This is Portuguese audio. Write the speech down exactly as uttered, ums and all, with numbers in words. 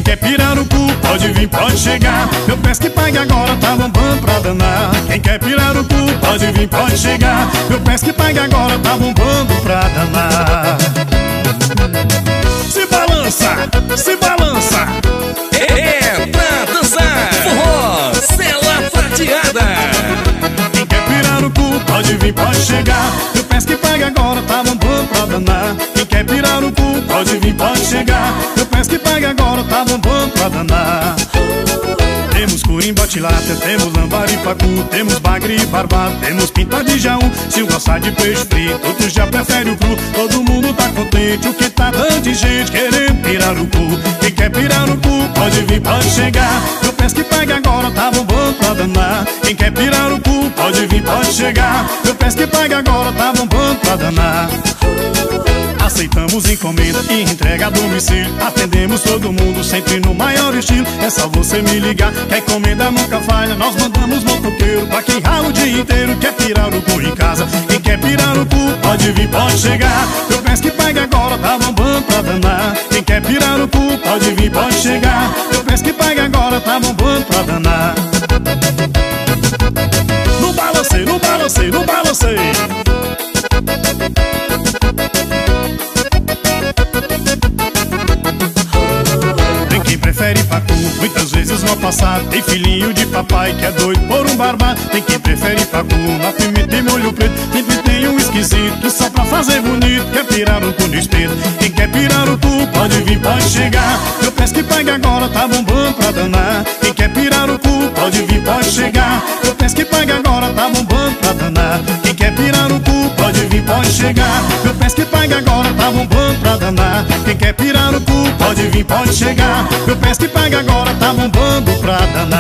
quer pirarucu, pode vir, pode chegar. Meu pesque pague agora, tá bombando pra danar. Quem quer pirarucu, pode vir, pode chegar. Meu pesque pague agora, tá bombando pra danar. Se balança, se balança. É pra dançar. Forró, Cela Prateada. Quem quer pirarucu, pode vir, pode chegar. Meu pesque pague agora, tá bombando pra danar. Quem quer pirarucu, pode vir, pode chegar. Meu pesque pague agora, tá bombando pra danar. Temos curimba, tilápia, temos lambari, pacu, temos bagre e barbado, temos pinta de jaú. Se gostar de peixe frito, outros já prefere o cru. Todo mundo tá contente, o que tá dando de gente querendo pirarucu. Quem quer pirarucu, pode vir, pode chegar. Meu pesque pague agora, tá bombando pra danar. Quem quer pirarucu, pode vir, pode chegar. Meu pesque pague agora, tá bombando pra danar. Aceitamos encomenda e entrega a domicílio. Atendemos todo mundo sempre no maior estilo. É só você me ligar, que a encomenda nunca falha. Nós mandamos motoqueiro pra quem rala o dia inteiro. Quer pirarucu em casa, quem quer pirarucu, pode vir, pode chegar. Meu pesque pague agora, tá bombando pra danar. Quem quer pirarucu, pode vir, pode chegar. Meu pesque pague agora, tá bombando pra danar. No balancei, no balancei, no balancei. Prefere pacu, muitas vezes mal passado. Tem filhinho de papai que é doido por um barbado. Tem quem prefere pacu, na pimenta e molho preto. Sempre tem um esquisito que só pra fazer bonito quer pirarucu no espeto. Quem quer pirarucu, pode vir, pode chegar. Meu pesque pague agora, tá bombando pra danar. Quem quer pirarucu, pode vir, pode chegar. Meu pesque pague agora, tá bombando pra danar. Quem quer pirarucu, pode vir, pode chegar. Meu pesque pague agora, tá bombando pra danar. Quem quer pirarucu, pode vir, pode chegar. Meu pesque pague agora, tá bombando pra danar.